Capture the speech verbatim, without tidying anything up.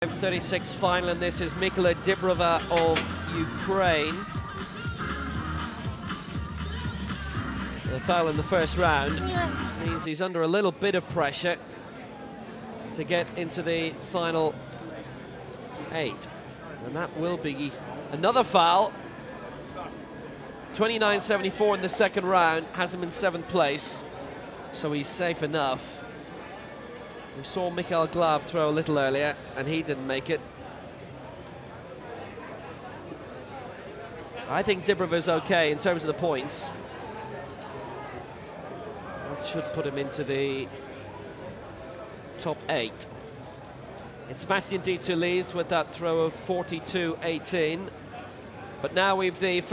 F thirty-six final, and this is Mykola Dibrova of Ukraine. The foul in the first round means he's under a little bit of pressure to get into the final eight. And that will be another foul. twenty-nine seventy-four in the second round, has him in seventh place, so he's safe enough. We saw Mikhail Glab throw a little earlier, and he didn't make it. I think Dibrova's okay in terms of the points. That should put him into the top eight. It's Sebastian leads with that throw of forty-two eighteen. But now we've the